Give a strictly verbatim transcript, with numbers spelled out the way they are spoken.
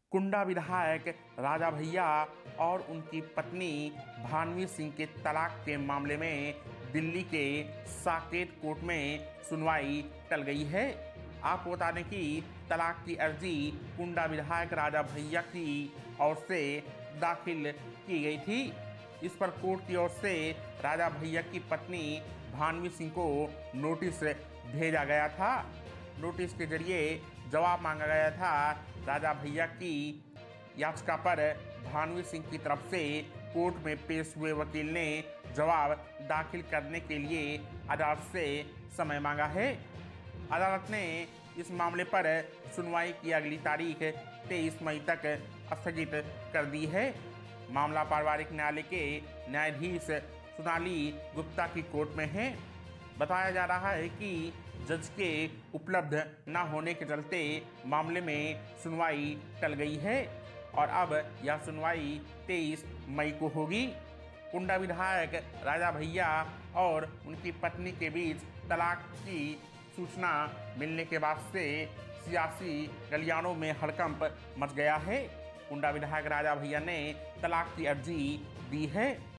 कुंडा विधायक राजा भैया और उनकी पत्नी भानवी सिंह के तलाक के मामले में दिल्ली के साकेत कोर्ट में सुनवाई टल गई है। आपको बता दें कि तलाक की अर्जी कुंडा विधायक राजा भैया की ओर से दाखिल की गई थी। इस पर कोर्ट की ओर से राजा भैया की पत्नी भानवी सिंह को नोटिस भेजा गया था। नोटिस के जरिए जवाब मांगा गया था। राजा भैया की याचिका पर भानवी सिंह की तरफ से कोर्ट में पेश हुए वकील ने जवाब दाखिल करने के लिए अदालत से समय मांगा है। अदालत ने इस मामले पर सुनवाई की अगली तारीख तेईस मई तक स्थगित कर दी है। मामला पारिवारिक न्यायालय के न्यायाधीश सोनाली गुप्ता की कोर्ट में है। बताया जा रहा है कि जज के उपलब्ध न होने के चलते मामले में सुनवाई टल गई है और अब यह सुनवाई तेईस मई को होगी। कुंडा विधायक राजा भैया और उनकी पत्नी के बीच तलाक की सूचना मिलने के बाद से सियासी गलियारों में हड़कंप मच गया है। कुंडा विधायक राजा भैया ने तलाक की अर्जी दी है।